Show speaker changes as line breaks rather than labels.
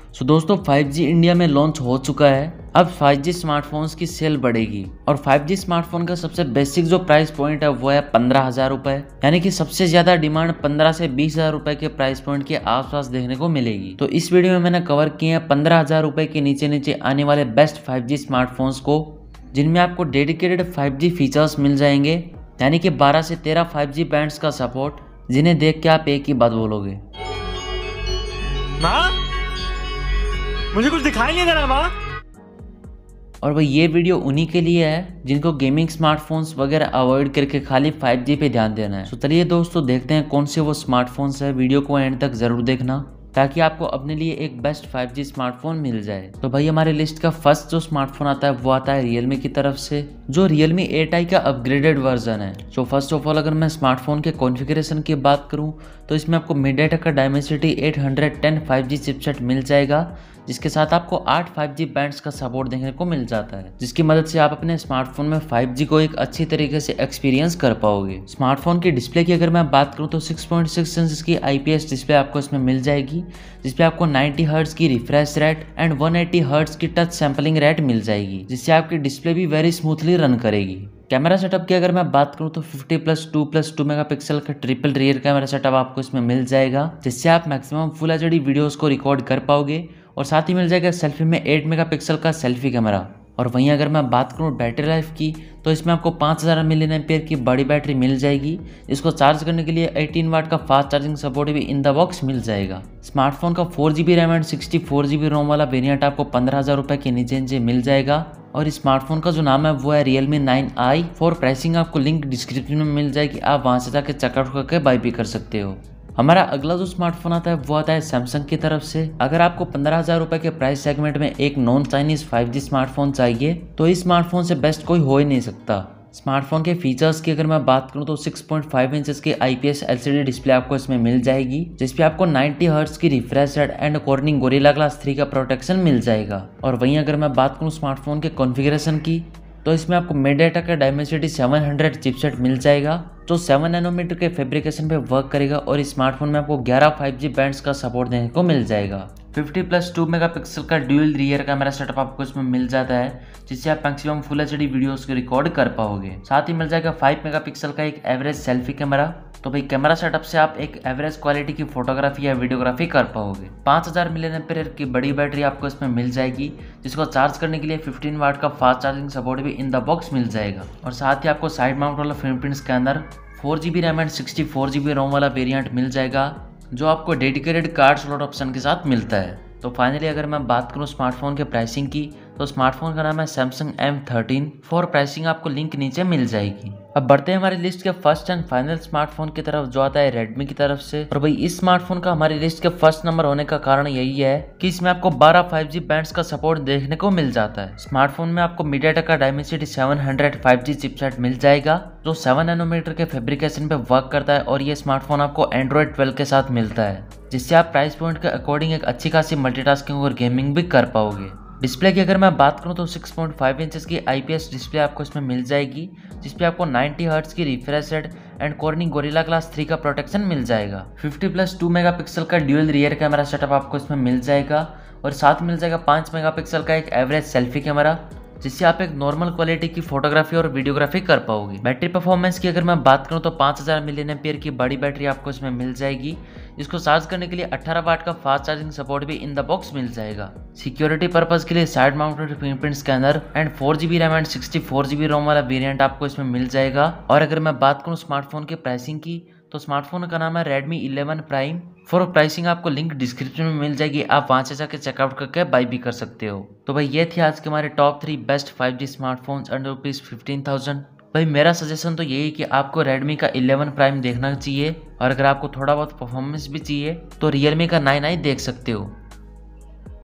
दोस्तों 5G India में launch हो चुका है। अब 5G स्मार्टफोन्स की सेल बढ़ेगी और 5G स्मार्टफोन का सबसे बेसिक जो प्राइस पॉइंट है वो है 15,000 रुपए, यानी कि सबसे ज्यादा डिमांड 15 से 20,000 रुपए के प्राइस पॉइंट के आसपास देखने को मिलेगी। तो इस वीडियो में मैंने कवर किए हैं 15,000 रुपए के नीचे नीचे आने वाले बेस्ट 5G स्मार्टफोन्स को, जिनमें आपको डेडिकेटेड 5G फीचर्स मिल जाएंगे, यानी कि 12 से 13 5G बैंड्स का सपोर्ट, जिन्हें देख के आप एक ही बात बोलोगे,
माँ मुझे कुछ दिखाई नहीं दे रहा माँ।
और भाई ये वीडियो उन्हीं के लिए है जिनको गेमिंग स्मार्टफोन्स वगैरह अवॉइड करके खाली 5G पे ध्यान देना है। तो चलिए दोस्तों देखते हैं कौन से वो स्मार्टफोन्स है। वीडियो को एंड तक जरूर देखना ताकि आपको अपने लिए एक बेस्ट 5G स्मार्टफोन मिल जाए। तो भाई हमारे लिस्ट का फर्स्ट जो स्मार्टफोन आता है वो आता है Realme की तरफ से, जो Realme 8i का अपग्रेडेड वर्जन है। तो फर्स्ट ऑफ ऑल अगर मैं स्मार्टफोन के कॉन्फ़िगरेशन की बात करूं तो इसमें आपको MediaTek का Dimensity 810 5G चिपसेट मिल जाएगा, जिसके साथ आपको 8 5G बैंड्स का सपोर्ट देखने को मिल जाता है, जिसकी मदद से आप अपने स्मार्टफोन में 5G को एक अच्छी तरीके से एक्सपीरियंस कर पाओगे। स्मार्टफोन की डिस्प्ले की अगर मैं बात करूं तो 6.6 इंच की IPS डिस्प्ले आपको इसमें मिल जाएगी, जिसपे आपको 90 हर्ट्ज की रिफ्रेश रेट एंड 180 हर्ट्ज की टच सैंपलिंग रेट मिल जाएगी, जिससे आपकी डिस्प्ले भी वेरी स्मूथली रन करेगी। कैमरा सेटअप की अगर मैं बात करूं तो 50+2+2 मेगापिक्सल का ट्रिपल रियर कैमरा सेटअप आपको इसमें मिल जाएगा, जिससे आप मैक्सिमम फुल HD वीडियोस को रिकॉर्ड कर पाओगे, और साथ ही मिल जाएगा सेल्फी में 8 मेगापिक्सल का सेल्फी कैमरा। और वहीं अगर मैं बात करूं बैटरी लाइफ की तो इसमें आपको 5000 mAh की बड़ी बैटरी मिल जाएगी। इसको चार्ज करने के लिए 18 वाट का फास्ट चार्जिंग सपोर्ट भी इन द बॉक्स मिल जाएगा। स्मार्टफोन का 4GB RAM and 64GB ROM वाला वेरिएंट आपको 15,000 रुपए के नीचे नीचे मिल जाएगा। और इस स्मार्टफोन का जो नाम है वो है Realme 9i। फॉर प्राइसिंग आपको लिंक डिस्क्रिप्शन में मिल जाएगी, आप वहां से जाकर चेकआउट करके बाय भी कर सकते हो। हमारा अगला जो स्मार्टफोन आता है वो आता है सैमसंग की तरफ से। अगर आपको 15,000 रुपए के प्राइस सेगमेंट में एक नॉन चाइनीज 5G स्मार्टफोन चाहिए तो इस स्मार्टफोन से बेस्ट कोई हो ही नहीं सकता। स्मार्टफोन के फीचर्स की अगर मैं बात करूं तो 6.5 इंचेस की IPS LCD डिस्प्ले आपको इसमें मिल जाएगी, जिसपे आपको 90 हर्ट्ज की refresh rate and Corning Gorilla Glass 3 का प्रोटेक्शन मिल जाएगा। और वहीं अगर मैं बात करूं स्मार्टफोन के कॉन्फ़िगरेशन की तो इसमें आपको MediaTek का Dimensity 700 चिपसेट मिल जाएगा, जो 7 नैनोमीटर के फैब्रिकेशन पे वर्क करेगा, और इस स्मार्टफोन में आपको 11 5G बैंड्स का सपोर्ट देने को मिल जाएगा। 50+2 मेगापिक्सल का ड्यूल रियर कैमरा सेटअप आपको इसमें मिल जाता है, जिससे आप मैक्सिमम फुल HD वीडियोस को रिकॉर्ड कर पाओगे। साथ ही मिल जाएगा 5 मेगापिक्सल का एक एवरेज सेल्फी कैमरा। तो भाई कैमरा सेटअप से आप एक एवरेज क्वालिटी की फोटोग्राफी या वीडियोग्राफी कर पाओगे। 5000 mAh की बड़ी बैटरी आपको इसमें मिल जाएगी, जिसको चार्ज करने के लिए 15 वाट का फास्ट चार्जिंग सपोर्ट भी इन द बॉक्स मिल जाएगा। और साथ ही आपको साइड माउंट वाला fingerprint scanner, 4GB RAM and 64GB ROM वाला वेरिएंट मिल जाएगा, जो आपको डेडिकेटेड कार्ड स्लॉट ऑप्शन के साथ मिलता है। तो फाइनली अगर मैं बात करूं स्मार्टफोन के प्राइसिंग की तो स्मार्टफोन का नाम है Samsung M13। फॉर प्राइसिंग आपको लिंक नीचे मिल जाएगी। अब बढ़ते हैं हमारी लिस्ट के फर्स्ट एंड फाइनल स्मार्टफोन की तरफ, जो आता है Redmi की तरफ से। और भाई इस स्मार्टफोन का हमारी लिस्ट के फर्स्ट नंबर होने का कारण यही है कि इसमें आपको 12 5G बैंड्स का सपोर्ट देखने को मिल जाता है। स्मार्टफोन में आपको MediaTek का Dimensity 700 5G चिपसेट मिल जाएगा, जो 7 नैनोमीटर के फैब्रिकेशन पे वर्क करता है, और ये स्मार्टफोन आपको Android 12 के साथ मिलता है, जिससे आप प्राइस पॉइंट के अकॉर्डिंग एक अच्छी खासी मल्टीटास्किंग और गेमिंग भी कर पाओगे। डिस्प्ले की अगर मैं बात करूं तो 6.5 इंचेस की IPS डिस्प्ले आपको इसमें मिल जाएगी, जिसपे आपको 90 हर्ट्ज की refresh rate and Corning Gorilla Glass 3 का प्रोटेक्शन मिल जाएगा। 50+2 मेगापिक्सल का ड्यूल रियर कैमरा सेटअप आपको इसमें मिल जाएगा, और साथ मिल जाएगा 5 मेगापिक्सल का एक एवरेज सेल्फी कैमरा, जिससे आप एक नॉर्मल क्वालिटी की फोटोग्राफी और वीडियोग्राफी कर पाओगे। बैटरी परफॉर्मेंस की अगर मैं बात करूं तो 5000 mAh की बड़ी बैटरी आपको इसमें मिल जाएगी, जिसको चार्ज करने के लिए 18 वाट का फास्ट चार्जिंग सपोर्ट भी इन द बॉक्स मिल जाएगा। सिक्योरिटी पर्पज के लिए side mounted fingerprint scanner and 4GB RAM and 64GB ROM वाला वेरिएंट आपको इसमें मिल जाएगा। और अगर मैं बात करूं स्मार्टफोन के प्राइसिंग की तो स्मार्टफोन का नाम है Redmi 11 Prime। फॉर प्राइसिंग आपको लिंक डिस्क्रिप्शन में मिल जाएगी, आप वहां से जाकर चेकआउट करके बाय भी कर सकते हो। तो भाई ये थी आज के हमारे top 3 best 5G smartphones under ₹15,000। भाई मेरा सजेशन तो यही कि आपको Redmi का 11 Prime देखना चाहिए, और अगर आपको थोड़ा बहुत परफॉर्मेंस भी चाहिए तो Realme का 9i देख सकते हो।